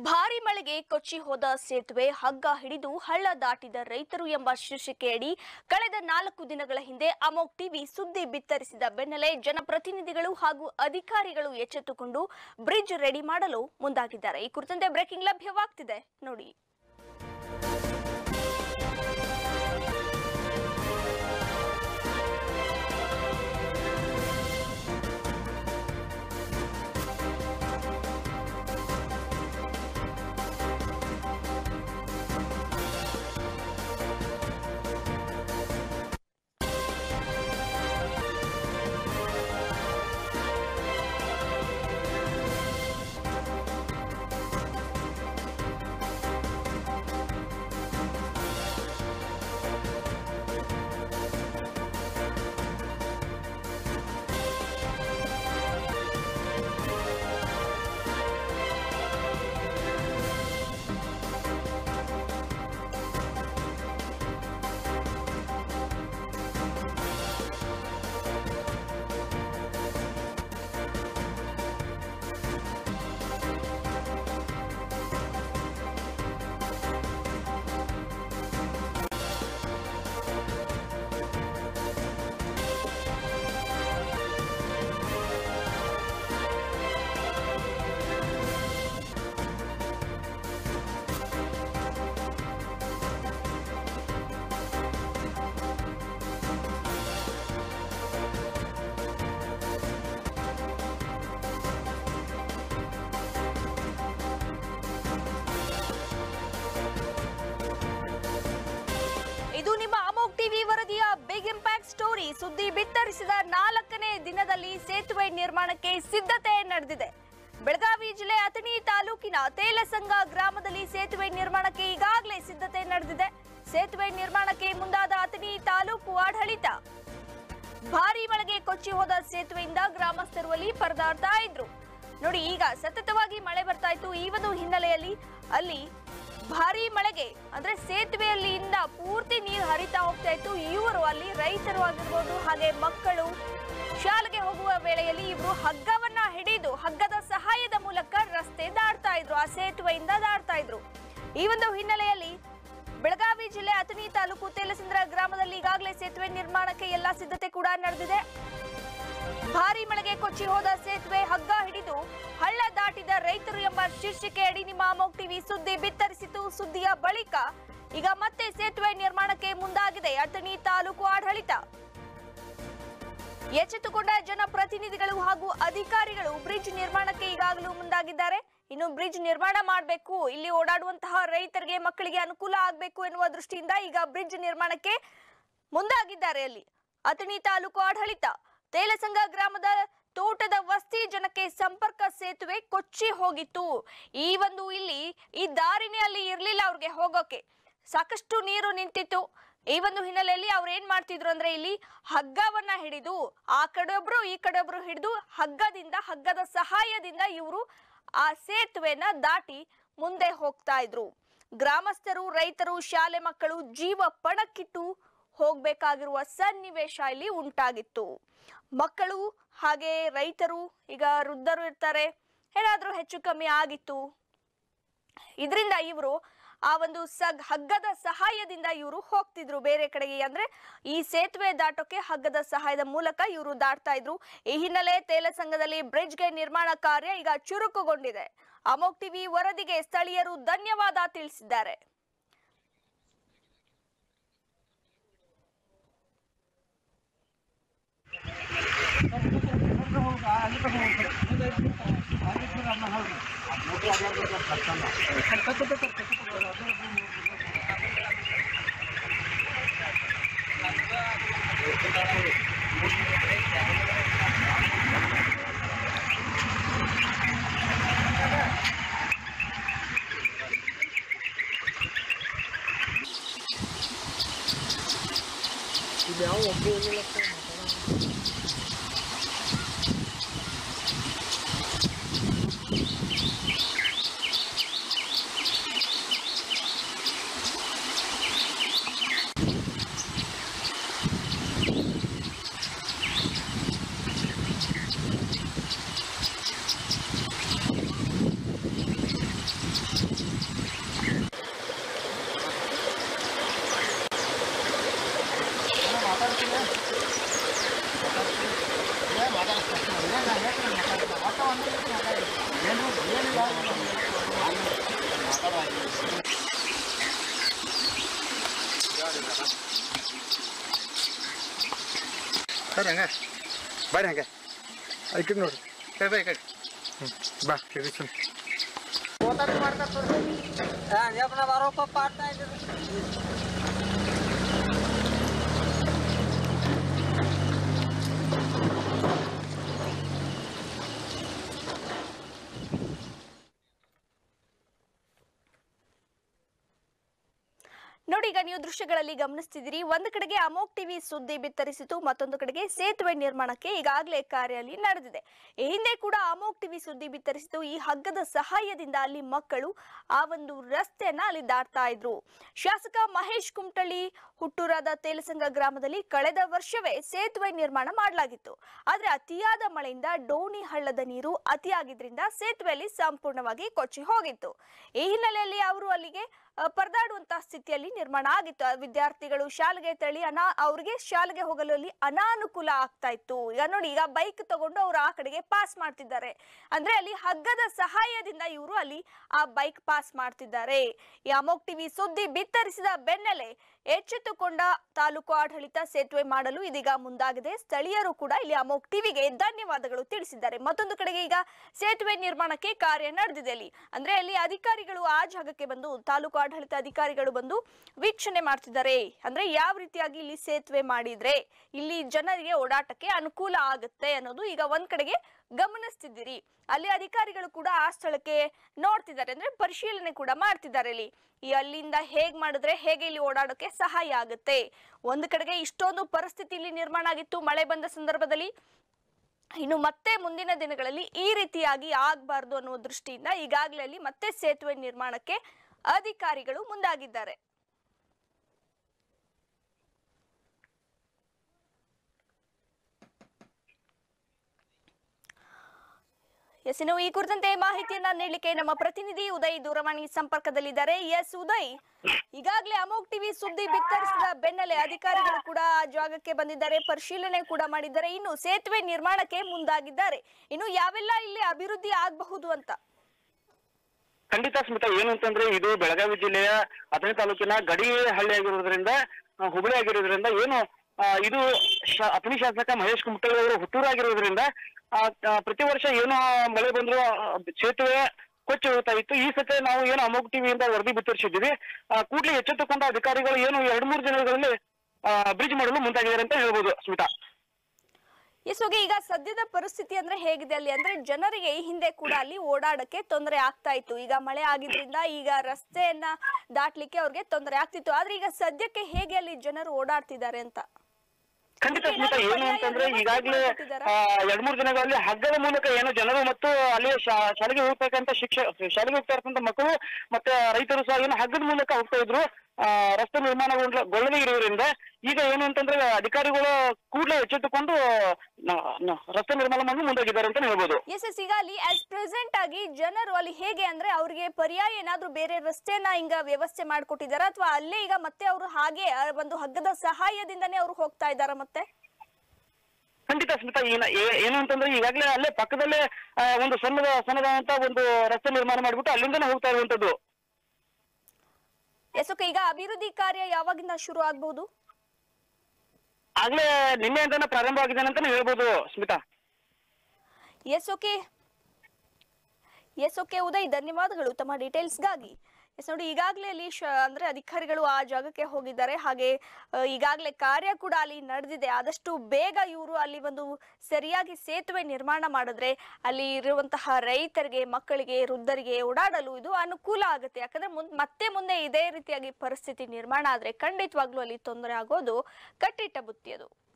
ಭಾರಿ ಮಳೆಗೆ ಕೊಚ್ಚಿ ಹೋದ ಸೇತುವೆ ಹಗ್ಗ ಹಿಡಿದು ಹಳ್ಳ ದಾಟಿದ ರೈತರು ಎಂಬ ಶೀರ್ಷಿಕೆಯಡಿ ಕಳೆದ 4 ದಿನಗಳ ಹಿಂದೆ ಅಮೋಕ್ ಟಿವಿ ಸುದ್ದಿ ಬಿತ್ತರಿಸಿದ ಬೆನ್ನಲ್ಲೇ ಜನಪ್ರತಿನಿಧಿಗಳು ಹಾಗೂ ಅಧಿಕಾರಿಗಳು ಎಚ್ಚೆತ್ತುಕೊಂಡು ಬ್ರಿಡ್ಜ್ ರೆಡಿ ಮಾಡಲು ಮುಂದಾಗಿದ್ದಾರೆ. ಈ ಕುರಿತಂತೆ ಬ್ರೇಕಿಂಗ್ ಲಭ್ಯವಾಗ್ತಿದೆ ನೋಡಿ. ಇದು ನಿಮ್ಮ ಅಮೋಕ್ ಟಿವಿ ವರದಿಯ ಬಿಗ್ ಇಂಪ್ಯಾಕ್ಟ್ ಸ್ಟೋರಿ. ಸುದ್ದಿ ಬಿತ್ತರಿಸಿದ 4ನೇ ದಿನದಲ್ಲಿ ಸೇತುವೆ ನಿರ್ಮಾಣಕ್ಕೆ ಸಿದ್ಧತೆ ನಡೆದಿದೆ. ಬೆಳಗಾವಿ ಜಿಲ್ಲೆ ಅಥಣಿ ತಾಲೂಕಿನ ತೇಲಸಂಗ ಗ್ರಾಮದಲ್ಲಿ ಸೇತುವೆ ನಿರ್ಮಾಣಕ್ಕೆ ಈಗಾಗಲೇ ಸಿದ್ಧತೆ ನಡೆದಿದೆ. ಸೇತುವೆ ನಿರ್ಮಾಣಕ್ಕೆ ಮುಂದಾದ ಅಥಣಿ ತಾಲೂಕು ಆಡಳಿತ ಭಾರಿ ಮಳೆಗೆ ಕೊಚ್ಚಿ ಹೋದ ಸೇತುವೆಯಿಂದ ಗ್ರಾಮಸ್ಥರು ಅಲ್ಲಿ ಪರದಾಡ್ತಾ ಇದ್ರು. ನೋಡಿ, ಈಗ ಸತತವಾಗಿ ಮಳೆ ಬರ್ತಾ ಇತ್ತು. ಈ ಒಂದು ಹಿನ್ನೆಲೆಯಲ್ಲಿ ಅಲ್ಲಿ ಭಾರಿ ಮಳೆಗೆ ಅಂದ್ರೆ ಸೇತುವೆಯಲ್ಲಿಂದ ಪೂರ್ತಿ ನೀರು ಹರಿತಾ ಹೋಗ್ತಾ ಇತ್ತು. ಇವರು ಅಲ್ಲಿ ರೈತರು ಆಗಿರ್ಬೋದು, ಹಾಗೆ ಮಕ್ಕಳು ಶಾಲೆಗೆ ಹೋಗುವ ವೇಳೆಯಲ್ಲಿ ಇವರು ಹಗ್ಗವನ್ನ ಹಿಡಿದು ಹಗ್ಗದ ಸಹಾಯದ ಮೂಲಕ ರಸ್ತೆ ದಾಟ್ತಾ ಇದ್ರು, ಆ ಸೇತುವೆಯಿಂದ ದಾಟ್ತಾ ಇದ್ರು. ಈ ಒಂದು ಹಿನ್ನೆಲೆಯಲ್ಲಿ ಬೆಳಗಾವಿ ಜಿಲ್ಲೆ ಅಥಣಿ ತಾಲೂಕು ತೇಲಸಂದ್ರ ಗ್ರಾಮದಲ್ಲಿ ಈಗಾಗಲೇ ಸೇತುವೆ ನಿರ್ಮಾಣಕ್ಕೆ ಎಲ್ಲಾ ಸಿದ್ಧತೆ ಕೂಡ ನಡೆದಿದೆ. ಭಾರಿ ಮಳೆಗೆ ಕೊಚ್ಚಿ ಹೋದ ಸೇತುವೆ ಹಗ್ಗ ಹಿಡಿದು ಹಳ್ಳ ದಾಟಿದ ರೈತರು ಎಂಬ ಶೀರ್ಷಿಕೆಯಡಿ ನಿಮ್ಮ ಅಮೋಕ್ ಟಿವಿ ಸುದ್ದಿ ಬಿತ್ತರಿಸಿತು. ಸುದ್ದಿಯ ಬಳಿಕ ಈಗ ಮತ್ತೆ ಸೇತುವೆ ನಿರ್ಮಾಣಕ್ಕೆ ಮುಂದಾಗಿದೆ ಅಥಣಿ ತಾಲೂಕು ಆಡಳಿತ. ಎಚ್ಚೆತ್ತುಕೊಂಡ ಜನಪ್ರತಿನಿಧಿಗಳು ಹಾಗೂ ಅಧಿಕಾರಿಗಳು ಬ್ರಿಡ್ಜ್ ನಿರ್ಮಾಣಕ್ಕೆ ಈಗಾಗಲೂ ಮುಂದಾಗಿದ್ದಾರೆ. ಇನ್ನು ಬ್ರಿಡ್ಜ್ ನಿರ್ಮಾಣ ಮಾಡಬೇಕು, ಇಲ್ಲಿ ಓಡಾಡುವಂತಹ ರೈತರಿಗೆ ಮಕ್ಕಳಿಗೆ ಅನುಕೂಲ ಆಗಬೇಕು ಎನ್ನುವ ದೃಷ್ಟಿಯಿಂದ ಈಗ ಬ್ರಿಡ್ಜ್ ನಿರ್ಮಾಣಕ್ಕೆ ಮುಂದಾಗಿದ್ದಾರೆ. ಅಲ್ಲಿ ಅಥಣಿ ತಾಲೂಕು ಆಡಳಿತ ತೇಲಸಂಗ ಗ್ರಾಮದ ತೋಟದ ವಸ್ತಿ ಜನಕ್ಕೆ ಸಂಪರ್ಕ ಸೇತುವೆ ಕೊಚ್ಚಿ ಹೋಗಿತ್ತು. ಇಲ್ಲಿ ಈ ದಾರಿನೇ ಅಲ್ಲಿ ಇರ್ಲಿಲ್ಲ ಅವ್ರಿಗೆ ಹೋಗೋಕೆ, ಸಾಕಷ್ಟು ನೀರು ನಿಂತಿತ್ತು. ಈ ಒಂದು ಹಿನ್ನೆಲೆಯಲ್ಲಿ ಅವ್ರು ಏನ್ ಮಾಡ್ತಿದ್ರು ಅಂದ್ರೆ ಇಲ್ಲಿ ಹಗ್ಗವನ್ನ ಹಿಡಿದು ಆ ಕಡೆಯೊಬ್ರು ಈ ಕಡೆಯೊಬ್ರು ಹಿಡಿದು ಹಗ್ಗದ ಸಹಾಯದಿಂದ ಇವರು ಆ ಸೇತುವೆನ ದಾಟಿ ಮುಂದೆ ಹೋಗ್ತಾ ಇದ್ರು. ಗ್ರಾಮಸ್ಥರು, ರೈತರು, ಶಾಲೆ ಮಕ್ಕಳು ಜೀವ ಪಣಕ್ಕಿಟ್ಟು ಹೋಗ್ಬೇಕಾಗಿರುವ ಸನ್ನಿವೇಶ ಇಲ್ಲಿ ಉಂಟಾಗಿತ್ತು. ಮಕ್ಕಳು ಹಾಗೆ ರೈತರು, ಈಗ ವೃದ್ಧರು ಇರ್ತಾರೆ, ಏನಾದ್ರೂ ಹೆಚ್ಚು ಕಮ್ಮಿ ಆಗಿತ್ತು. ಇದರಿಂದ ಇವರು ಆ ಒಂದು ಹಗ್ಗದ ಸಹಾಯದಿಂದ ಇವರು ಹೋಗ್ತಿದ್ರು ಬೇರೆ ಕಡೆಗೆ, ಅಂದ್ರೆ ಈ ಸೇತುವೆ ದಾಟೋಕೆ ಹಗ್ಗದ ಸಹಾಯದ ಮೂಲಕ ಇವರು ದಾಟ್ತಾ ಇದ್ರು. ಈ ಹಿನ್ನೆಲೆ ತೇಲಸಂಗದಲ್ಲಿ ಬ್ರಿಡ್ಜ್ಗೆ ನಿರ್ಮಾಣ ಕಾರ್ಯ ಈಗ ಚುರುಕುಗೊಂಡಿದೆ. ಅಮೋಕ್ ಟಿವಿ ವರದಿಗೆ ಸ್ಥಳೀಯರು ಧನ್ಯವಾದ ತಿಳಿಸಿದ್ದಾರೆ. ಸರ್ ಹಂಗೆ ಬರ್ರಿ ಹಂಗೆ ಐಕಡ್ ನೋಡ್ರಿ ಕಡೆ ಕಡೆ ಬಾ ತಿರ್ಗಿಸನ್ ನೋಡಿ, ಈಗ ನೀವು ದೃಶ್ಯಗಳಲ್ಲಿ ಗಮನಿಸ್ತಿದ್ದೀರಿ. ಒಂದು ಕಡೆಗೆ ಅಮೋಕ್ ಟಿವಿ ಸುದ್ದಿ ಬಿತ್ತರಿಸಿತು, ಮತ್ತೊಂದು ಕಡೆಗೆ ಸೇತುವೆ ನಿರ್ಮಾಣಕ್ಕೆ ಈಗಾಗಲೇ ಕಾರ್ಯ ಅಲ್ಲಿ ನಡೆದಿದೆ. ಈ ಹಿಂದೆ ಕೂಡ ಅಮೋಕ್ ಟಿವಿ ಸುದ್ದಿ ಬಿತ್ತರಿಸಿತು. ಈ ಹಗ್ಗದ ಸಹಾಯದಿಂದ ಅಲ್ಲಿ ಮಕ್ಕಳು ಆ ಒಂದು ರಸ್ತೆಯನ್ನ ಅಲ್ಲಿ ದಾಟ್ತಾ ಇದ್ರು. ಶಾಸಕ ಮಹೇಶ್ ಕುಮಟಳ್ಳಿ ಹುಟ್ಟೂರಾದ ತೇಲಸಂಗ ಗ್ರಾಮದಲ್ಲಿ ಕಳೆದ ವರ್ಷವೇ ಸೇತುವೆ ನಿರ್ಮಾಣ ಮಾಡಲಾಗಿತ್ತು. ಆದ್ರೆ ಅತಿಯಾದ ಮಳೆಯಿಂದ ಡೋಣಿ ಹಳ್ಳದ ನೀರು ಅತಿಯಾಗಿದ್ರಿಂದ ಸೇತುವೆಯಲ್ಲಿ ಸಂಪೂರ್ಣವಾಗಿ ಕೊಚ್ಚಿ ಹೋಗಿತ್ತು. ಈ ಹಿನ್ನೆಲೆಯಲ್ಲಿ ಅವರು ಅಲ್ಲಿಗೆ ಪರದಾಡುವಂತಹ ಸ್ಥಿತಿಯಲ್ಲಿ ನಿರ್ಮಾಣ ಆಗಿತ್ತು. ವಿದ್ಯಾರ್ಥಿಗಳು ಶಾಲೆಗೆ ತೆರಳಿ ಅವರಿಗೆ ಶಾಲೆಗೆ ಹೋಗಲು ಅಲ್ಲಿ ಅನಾನುಕೂಲ ಆಗ್ತಾ ಇತ್ತು. ಈಗ ನೋಡಿ, ಈಗ ಬೈಕ್ ತಗೊಂಡು ಅವರು ಆ ಕಡೆಗೆ ಪಾಸ್ ಮಾಡ್ತಿದ್ದಾರೆ. ಅಂದ್ರೆ ಅಲ್ಲಿ ಹಗ್ಗದ ಸಹಾಯದಿಂದ ಇವರು ಅಲ್ಲಿ ಆ ಬೈಕ್ ಪಾಸ್ ಮಾಡ್ತಿದ್ದಾರೆ. ಈ ಅಮೋಕ್ ಟಿವಿ ಸುದ್ದಿ ಬಿತ್ತರಿಸಿದ ಬೆನ್ನಲ್ಲೇ ಎಚ್ಚೆತ್ತುಕೊಂಡ ತಾಲೂಕು ಆಡಳಿತ ಸೇತುವೆ ಮಾಡಲು ಇದೀಗ ಮುಂದಾಗಿದೆ. ಸ್ಥಳೀಯರು ಕೂಡ ಇಲ್ಲಿ ಅಮೋಕ್ ಟಿವಿಗೆ ಧನ್ಯವಾದಗಳು ತಿಳಿಸಿದ್ದಾರೆ. ಮತ್ತೊಂದು ಕಡೆಗೆ ಈಗ ಸೇತುವೆ ನಿರ್ಮಾಣಕ್ಕೆ ಕಾರ್ಯ ನಡೆದಿದೆ. ಅಲ್ಲಿ ಅಂದ್ರೆ ಅಲ್ಲಿ ಅಧಿಕಾರಿಗಳು ಆ ಜಾಗಕ್ಕೆ ಬಂದು, ತಾಲೂಕು ಆಡಳಿತ ಅಧಿಕಾರಿಗಳು ಬಂದು ವೀಕ್ಷಣೆ ಮಾಡ್ತಿದ್ದಾರೆ. ಅಂದ್ರೆ ಯಾವ ರೀತಿಯಾಗಿ ಇಲ್ಲಿ ಸೇತುವೆ ಮಾಡಿದ್ರೆ ಇಲ್ಲಿ ಜನರಿಗೆ ಓಡಾಟಕ್ಕೆ ಅನುಕೂಲ ಆಗುತ್ತೆ ಅನ್ನೋದು ಈಗ ಒಂದ್ ಕಡೆಗೆ ಗಮನಿಸ್ತಿದ್ದೀರಿ. ಅಲ್ಲಿ ಅಧಿಕಾರಿಗಳು ಕೂಡ ಆ ಸ್ಥಳಕ್ಕೆ ನೋಡ್ತಿದ್ದಾರೆ, ಅಂದ್ರೆ ಪರಿಶೀಲನೆ ಕೂಡ ಮಾಡ್ತಿದ್ದಾರೆ. ಇಲ್ಲಿ ಅಲ್ಲಿಂದ ಹೇಗ್ ಮಾಡಿದ್ರೆ ಹೇಗೆ ಇಲ್ಲಿ ಓಡಾಡೋಕೆ ಸಹಾಯ ಆಗುತ್ತೆ. ಒಂದು ಕಡೆಗೆ ಇಷ್ಟೊಂದು ಪರಿಸ್ಥಿತಿ ಇಲ್ಲಿ ನಿರ್ಮಾಣ ಆಗಿತ್ತು ಮಳೆ ಬಂದ ಸಂದರ್ಭದಲ್ಲಿ. ಇನ್ನು ಮತ್ತೆ ಮುಂದಿನ ದಿನಗಳಲ್ಲಿ ಈ ರೀತಿಯಾಗಿ ಆಗ್ಬಾರ್ದು ಅನ್ನುವ ದೃಷ್ಟಿಯಿಂದ ಈಗಾಗಲೇ ಅಲ್ಲಿ ಮತ್ತೆ ಸೇತುವೆ ನಿರ್ಮಾಣಕ್ಕೆ ಅಧಿಕಾರಿಗಳು ಮುಂದಾಗಿದ್ದಾರೆ. ಎಸ್, ಇನ್ನು ಈ ಕುರಿತಂತೆ ಮಾಹಿತಿಯನ್ನ ನೀಡಲಿಕ್ಕೆ ನಮ್ಮ ಪ್ರತಿನಿಧಿ ಉದಯ್ ದೂರವಾಣಿ ಸಂಪರ್ಕದಲ್ಲಿದ್ದಾರೆ. ಎಸ್ ಉದಯ್, ಈಗಾಗಲೇ ಅಮೋಕ್ ಟಿವಿ ಸುದ್ದಿ ಬಿತ್ತರಿಸಿದ ಬೆನ್ನಲ್ಲೇ ಅಧಿಕಾರಿಗಳು ಕೂಡ ಆ ಜಾಗಕ್ಕೆ ಬಂದಿದ್ದಾರೆ, ಪರಿಶೀಲನೆ ಕೂಡ ಮಾಡಿದ್ದಾರೆ, ಇನ್ನು ಸೇತುವೆ ನಿರ್ಮಾಣಕ್ಕೆ ಮುಂದಾಗಿದ್ದಾರೆ. ಇನ್ನು ಯಾವೆಲ್ಲ ಇಲ್ಲಿ ಅಭಿವೃದ್ಧಿ ಆಗಬಹುದು ಅಂತ? ಖಂಡಿತ ಸ್ಮಿತಾ, ಏನು ಅಂತಂದ್ರೆ ಇದು ಬೆಳಗಾವಿ ಜಿಲ್ಲೆಯ ಅಥಣಿ ತಾಲೂಕಿನ ಗಡಿ ಹಳ್ಳಿ ಆಗಿರೋದ್ರಿಂದ, ಹುಬ್ಬಳ್ಳಿ ಆಗಿರೋದ್ರಿಂದ, ಏನು ಇದು ಅಥಣಿ ಶಾಸಕ ಮಹೇಶ್ ಕುಮಟಳ್ಳಿ ಅವರು ಹುಟ್ಟೂರಾಗಿರೋದ್ರಿಂದ ಪ್ರತಿ ವರ್ಷ ಏನು ಮಳೆ ಬಂದ್ರು ಸೇತುವೆ ಕೊಚ್ಚಿ ಹೋಗ್ತಾ ಇತ್ತು. ಈ ಸತಿ ನಾವು ಏನು ಅಮೋಕ್ ಟಿವಿಯಿಂದ ವರದಿ ಬಿತ್ತರಿಸಿದ್ದೀವಿ. ಕೂಡಲೇ ಎಚ್ಚೆತ್ತುಕೊಂಡ ಅಧಿಕಾರಿಗಳು ಏನು 2-3 ದಿನಗಳಲ್ಲಿ ಬ್ರಿಡ್ಜ್ ಮಾಡಲು ಮುಂದಾಗಿದ್ದಾರೆ ಅಂತ ಹೇಳ್ಬೋದು ಸ್ಮಿತಾ. ಎಸ್, ಈಗ ಸದ್ಯದ ಪರಿಸ್ಥಿತಿ ಅಂದ್ರೆ ಹೇಗಿದೆ ಅಲ್ಲಿ? ಅಂದ್ರೆ ಜನರಿಗೆ ಈ ಹಿಂದೆ ಕೂಡ ಅಲ್ಲಿ ಓಡಾಡಕ್ಕೆ ತೊಂದರೆ ಆಗ್ತಾ ಇತ್ತು. ಈಗ ಮಳೆ ಆಗಿದ್ರಿಂದ ಈಗ ರಸ್ತೆಯನ್ನ ದಾಟ್ಲಿಕ್ಕೆ ಅವ್ರಿಗೆ ತೊಂದರೆ ಆಗ್ತಿತ್ತು. ಆದ್ರೆ ಈಗ ಸದ್ಯಕ್ಕೆ ಹೇಗೆ ಅಲ್ಲಿ ಜನರು ಓಡಾಡ್ತಿದ್ದಾರೆ ಅಂತ? ಖಂಡಿತ ಸ್ಮಿತಾ, ಏನು ಅಂತಂದ್ರೆ ಈಗಾಗಲೇ 2-3 ದಿನಗಳಲ್ಲಿ ಹಗ್ಗದ ಮೂಲಕ ಏನು ಜನರು ಮತ್ತು ಅಲ್ಲಿ ಶಾಲೆಗೆ ಹೋಗ್ತಕ್ಕಂಥ ಶಾಲೆಗೆ ಹೋಗ್ತಾ ಇರ್ತಕ್ಕಂಥ ಮಕ್ಕಳು ಮತ್ತೆ ರೈತರು ಸಹ ಏನು ಹಗ್ಗದ ಮೂಲಕ ಹೋಗ್ತಾ ಇದ್ರು. ರಸ್ತೆ ನಿರ್ಮಾಣಗೊಳ್ಳದೇ ಇರೋದ್ರಿಂದ ಈಗ ಏನು ಅಂತಂದ್ರೆ ಅಧಿಕಾರಿಗಳು ಕೂಡಲೇ ಎಚ್ಚೆತ್ತುಕೊಂಡು ರಸ್ತೆ ನಿರ್ಮಾಣ ಮಾಡಲು ಮುಂದಾಗಿದ್ದಾರೆ ಅಂತ ಹೇಳ್ಬೋದು. ಎಸ್, ಈಗ ಅಲ್ಲಿ ಆಸ್ ಪ್ರೆಸೆಂಟ್ ಆಗಿ ಜನರು ಅಲ್ಲಿ ಹೇಗೆ ಅಂದ್ರೆ ಅವ್ರಿಗೆ ಪರ್ಯಾಯ ಏನಾದ್ರು ಬೇರೆ ರಸ್ತೆನ ಹಿಂಗ ವ್ಯವಸ್ಥೆ ಮಾಡ್ಕೊಟ್ಟಿದಾರ, ಅಥವಾ ಅಲ್ಲೇ ಈಗ ಮತ್ತೆ ಅವರು ಹಾಗೆ ಒಂದು ಹಗ್ಗದ ಸಹಾಯದಿಂದನೇ ಅವ್ರು ಹೋಗ್ತಾ ಇದಾರ ಮತ್ತೆ? ಖಂಡಿತ ಸ್ಮಿತಾ, ಏನು ಅಂತಂದ್ರೆ ಈಗಾಗಲೇ ಅಲ್ಲೇ ಪಕ್ಕದಲ್ಲೇ ಒಂದು ಸಣ್ಣದಂತ ಒಂದು ರಸ್ತೆ ನಿರ್ಮಾಣ ಮಾಡ್ಬಿಟ್ಟು ಅಲ್ಲಿಂದನೇ ಹೋಗ್ತಾ ಇರುವಂತದ್ದು. ಎಸ್, ಈಗ ಅಭಿವೃದ್ಧಿ ಕಾರ್ಯ ಯಾವಾಗಿಂದ ಶುರು ಆಗಬಹುದು? ಆಗ್ಲೇ ನಿನ್ನೆಯಿಂದನೇ ಪ್ರಾರಂಭ ಆಗಿದೆ ಅಂತಾನೆ ಹೇಳ್ಬೋದು ಸ್ಮಿತಾ. ಎಸ್ ಓಕೆ ಉದಯ್, ಧನ್ಯವಾದಗಳು ತಮ್ಮ ಡೀಟೇಲ್ಸ್ಗಾಗಿ. ಎಸ್, ನೋಡಿ, ಈಗಾಗಲೇ ಅಲ್ಲಿ ಅಂದ್ರೆ ಅಧಿಕಾರಿಗಳು ಆ ಜಾಗಕ್ಕೆ ಹೋಗಿದ್ದಾರೆ. ಹಾಗೆ ಈಗಾಗಲೇ ಕಾರ್ಯ ಕೂಡ ಅಲ್ಲಿ ನಡೆದಿದೆ. ಆದಷ್ಟು ಬೇಗ ಇವರು ಅಲ್ಲಿ ಒಂದು ಸರಿಯಾಗಿ ಸೇತುವೆ ನಿರ್ಮಾಣ ಮಾಡಿದ್ರೆ ಅಲ್ಲಿ ಇರುವಂತಹ ರೈತರಿಗೆ, ಮಕ್ಕಳಿಗೆ, ವೃದ್ಧರಿಗೆ ಓಡಾಡಲು ಇದು ಅನುಕೂಲ ಆಗುತ್ತೆ. ಯಾಕಂದ್ರೆ ಮತ್ತೆ ಮುಂದೆ ಇದೇ ರೀತಿಯಾಗಿ ಪರಿಸ್ಥಿತಿ ನಿರ್ಮಾಣ ಆದ್ರೆ ಖಂಡಿತವಾಗ್ಲೂ ಅಲ್ಲಿ ತೊಂದರೆ ಆಗೋದು ಕಟ್ಟಿಟ್ಟ ಬುತ್ತಿ ಅದು.